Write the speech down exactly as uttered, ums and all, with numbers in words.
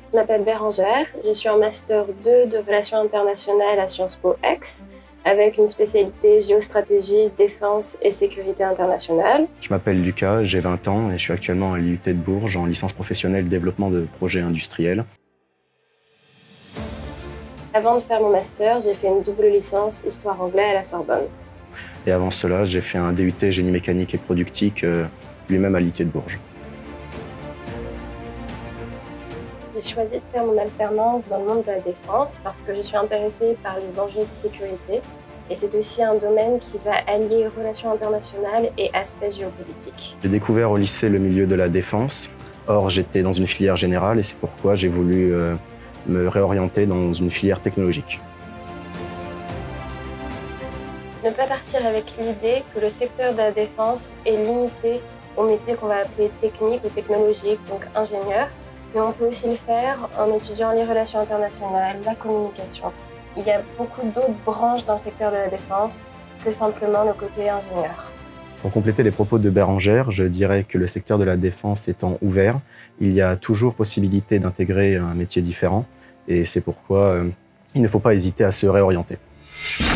Je m'appelle Bérangère, je suis en Master deux de Relations internationales à Sciences Po Aix, avec une spécialité géostratégie, défense et sécurité internationale. Je m'appelle Lucas, j'ai vingt ans et je suis actuellement à l'I U T de Bourges en licence professionnelle développement de projets industriels. Avant de faire mon master, j'ai fait une double licence Histoire anglais à la Sorbonne. Et avant cela, j'ai fait un D U T génie mécanique et productique, euh, lui-même à l'I U T de Bourges. J'ai choisi de faire mon alternance dans le monde de la défense parce que je suis intéressée par les enjeux de sécurité et c'est aussi un domaine qui va allier relations internationales et aspects géopolitiques. J'ai découvert au lycée le milieu de la défense. Or, j'étais dans une filière générale et c'est pourquoi j'ai voulu euh, me réorienter dans une filière technologique. Ne pas partir avec l'idée que le secteur de la défense est limité aux métiers qu'on va appeler techniques ou technologiques, donc ingénieurs, mais on peut aussi le faire en étudiant les relations internationales, la communication. Il y a beaucoup d'autres branches dans le secteur de la défense que simplement le côté ingénieur. Pour compléter les propos de Bérangère, je dirais que le secteur de la défense étant ouvert, il y a toujours possibilité d'intégrer un métier différent et c'est pourquoi euh, il ne faut pas hésiter à se réorienter.